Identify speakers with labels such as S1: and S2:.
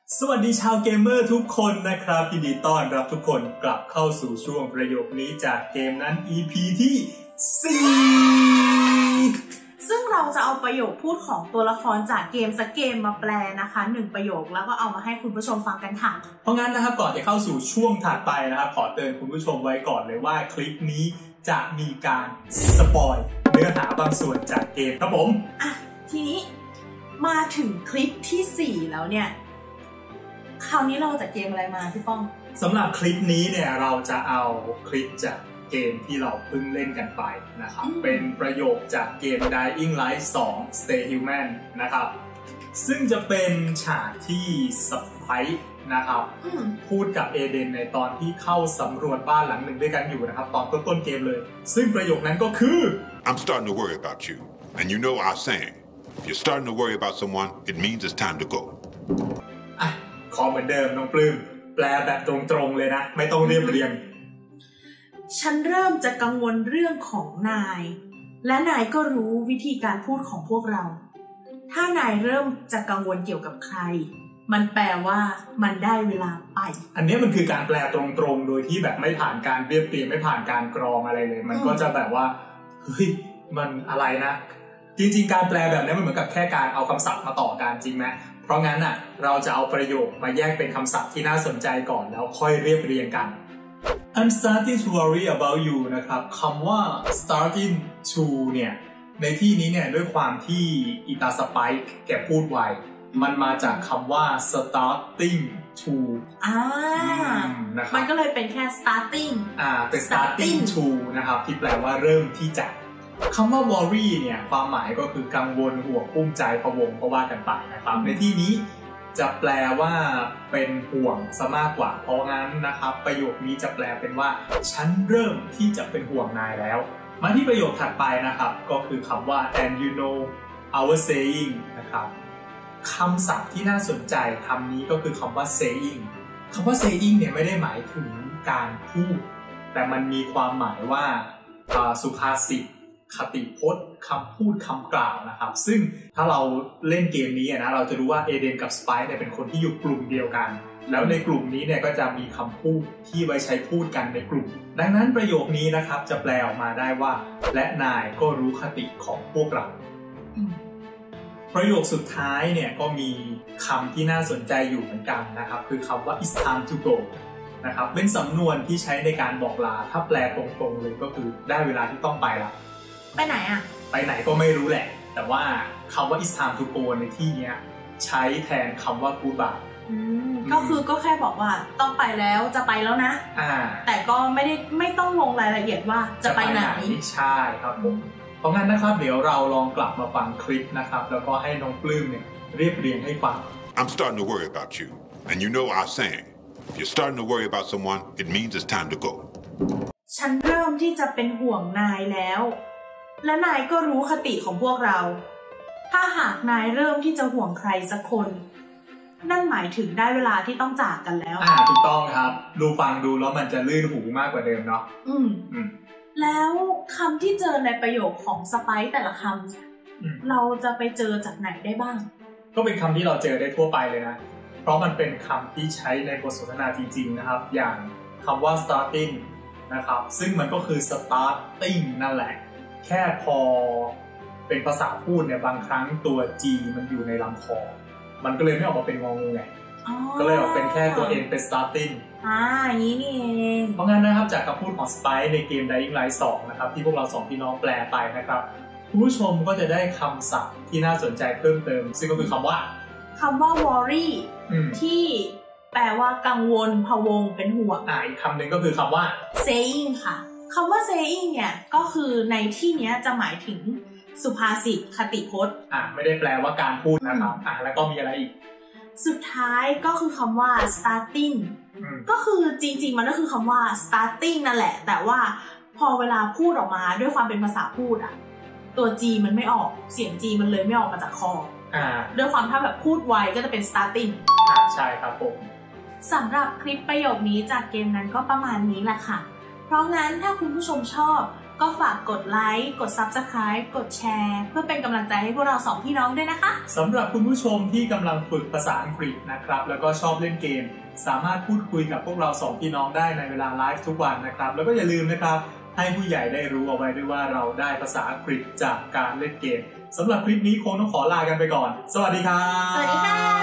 S1: สวัสดีชาวเกมเมอร์ทุกคนนะครับยินดีต้อนรับทุกคนกลับเข้าสู่ช่วงประโยคนี้จากเกมนั้น EP ที่4
S2: ซึ่งเราจะเอาประโยคพูดของตัวละครจากเกมสักเกมมาแปลนะคะ1ประโยคแล้วก็เอามาให้คุณผู้ชมฟังกันค่ะ
S1: เพราะงั้นนะครับก่อนจะเข้าสู่ช่วงถัดไปนะครับขอเตือนคุณผู้ชมไว้ก่อนเลยว่าคลิปนี้จะมีการสปอยเนื้อหาบางส่วนจากเกมครับผม
S2: ทีนี้มาถึงคลิปที่4แล้วเนี่ยคราวนี้เราจากเกมอะไรมาพี่ป้อง
S1: สำหรับคลิปนี้เนี่ยเราจะเอาคลิปจากเกมที่เราเพิ่งเล่นกันไปนะครับเป็นประโยคจากเกม Dying Light 2 Stay Human นะครับซึ่งจะเป็นฉากที่สไปซ์นะครับพูดกับเอเดนในตอนที่เข้าสำรวจบ้านหลังหนึ่งด้วยกันอยู่นะครับตอนต้นเกมเลยซึ่งประโยคนั้นก็คือ
S3: I'm starting to worry about you and you know our saying if you're starting to worry about someone it means it's time to go
S1: ขอเหมือนเดิมน้องปลื้มแปลแบบตรงๆเลยนะไม่ต้องเรียบเรียง
S2: ฉันเริ่มจะกังวลเรื่องของนายและนายก็รู้วิธีการพูดของพวกเราถ้านายเริ่มจะกังวลเกี่ยวกับใครมันแปลว่ามันได้เวลาไป
S1: อันนี้มันคือการแปลตรงๆโดยที่แบบไม่ผ่านการเรียบเรียงไม่ผ่านการกรองอะไรเลยมันก็จะแบบว่าเฮ้ยมันอะไรนะจริงๆการแปลแบบนี้มันเหมือนกับแค่การเอาคำศัพท์มาต่อกันจริงไหมเพราะงั้นเราจะเอาประโยคมาแยกเป็นคำศัพท์ที่น่าสนใจก่อนแล้วค่อยเรียบเรียงกัน I'm starting to worry about you นะครับคำว่า starting to เนี่ยในที่นี้เนี่ยด้วยความที่อิตาสไปค์แกพูดไวมันมาจากคำว่า starting to
S2: นะครับมันก็เลยเป็นแค่ starting
S1: เป็น starting to นะครับที่แปลว่าเริ่มที่จะคำว่า worry เนี่ยความหมายก็คือกังวลห่วงกุ้มใจพะวงก็ว่ากันไปนะครับในที่นี้จะแปลว่าเป็นห่วงซะมากกว่าเพราะงั้นนะครับประโยคนี้จะแปลเป็นว่าฉันเริ่มที่จะเป็นห่วงนายแล้วมาที่ประโยคถัดไปนะครับก็คือคำว่า and you know our saying นะครับคำศัพท์ที่น่าสนใจคำนี้ก็คือคำว่า saying คำว่า saying เนี่ยไม่ได้หมายถึงการพูดแต่มันมีความหมายว่าสุภาษิตคติพจน์คำพูดคำกล่าวนะครับซึ่งถ้าเราเล่นเกมนี้นะเราจะรู้ว่าเอเดนกับสไปซ์เนี่ยเป็นคนที่อยู่กลุ่มเดียวกันแล้วในกลุ่มนี้เนี่ยก็จะมีคำพูดที่ไว้ใช้พูดกันในกลุ่มดังนั้นประโยคนี้นะครับจะแปลออกมาได้ว่าและนายก็รู้คติของพวกเราประโยคสุดท้ายเนี่ยก็มีคำที่น่าสนใจอยู่เหมือนกันนะครับคือคำว่า it's time to go นะครับเป็นสำนวนที่ใช้ในการบอกลาถ้าแปลตรงๆเลยก็คือได้เวลาที่ต้องไปละ
S2: ไปไหน
S1: ไปไหนก็ไม่รู้แหละแต่ว่าคำว่า it's time to go ในที่นี้ใช้แทนคำว่า goodbye
S2: ก็คือก็แค่บอกว่าต้องไปแล้วจะไปแล้วนะแต่ก็ไม่ต้องลงรายละเอียดว่าจะไปไหน
S1: ใช่ครับผมเพราะงั้นนะครับเดี๋ยวเราลองกลับมาฟังคลิปนะครับแล้วก็ให้น้องปลื้มเนี่ยเรียบเรียงให้ฟัง
S3: I'm starting to worry about you and you know our saying if you're starting to worry about someone it means it's time to go
S2: ฉันเริ่มที่จะเป็นห่วงนายแล้วและนายก็รู้คติของพวกเราถ้าหากนายเริ่มที่จะห่วงใครสักคนนั่นหมายถึงได้เวลาที่ต้องจากกันแล้ว
S1: ถูกต้องครับดูฟังดูแล้วมันจะลื่นหูมากกว่าเดิมเนาะ
S2: แล้วคำที่เจอในประโยคของสไปซ์แต่ละคำเราจะไปเจอจากไหนได้บ้าง
S1: ก็เป็นคำที่เราเจอได้ทั่วไปเลยนะเพราะมันเป็นคำที่ใช้ในบทสนทนาจริงๆนะครับอย่างคำว่า starting นะครับซึ่งมันก็คือ starting นั่นแหละแค่พอเป็นภาษาพูดเนี่ยบางครั้งตัว G มันอยู่ในลำคอมันก็เลยไม่ออกมาเป็นงองูไงก็เลยออกเป็นแค่ตัว N เป็น starting
S2: อย่างนี้นี่เอง
S1: เพราะงั้นนะครับจากคำพูดของ Spike ในเกม Dying Light 2 นะครับที่พวกเรา2พี่น้องแปลไปนะครับคุณผู้ชมก็จะได้คำศัพท์ที่น่าสนใจเพิ่มเติมซึ่งก็คือคำว่า
S2: worry ที่แปลว่ากังวลพะวงเป็นห่วง
S1: อีกคำหนึ่งก็คือคำว่า
S2: saying ค่ะคำว่า saying เนี่ยก็คือในที่นี้จะหมายถึงสุภาษิตคติพจน์
S1: ไม่ได้แปลว่าการพูดนะครับแล้วก็มีอะไรอีก
S2: สุดท้ายก็คือคำว่า starting ก็คือจริงๆมันก็คือคำว่า starting นั่นแหละแต่ว่าพอเวลาพูดออกมาด้วยความเป็นภาษาพูดตัว G มันไม่ออกเสียง G มันเลยไม่ออกมาจากคอด้วยความถ้าแบบพูดไวก็จะเป็น starting
S1: ใช่ครับผม
S2: สำหรับคลิปประโยคนี้จากเกมนั้นก็ประมาณนี้แหละค่ะเพราะงั้นถ้าคุณผู้ชมชอบก็ฝากกดไลค์กด Subscribe กดแชร์เพื่อเป็นกำลังใจให้พวกเรา2พี่น้องด้วยนะคะ
S1: สำหรับคุณผู้ชมที่กำลังฝึกภาษาอังกฤษนะครับแล้วก็ชอบเล่นเกมสามารถพูดคุยกับพวกเรา2พี่น้องได้ในเวลาไลฟ์ทุกวันนะครับแล้วก็อย่าลืมนะครับให้ผู้ใหญ่ได้รู้เอาไว้ด้วยว่าเราได้ภาษาอังกฤษจากการเล่นเกมสำหรับคลิปนี้คงต้องขอลากันไปก่อนสวัสดีครับ
S2: สวัสดีค่ะ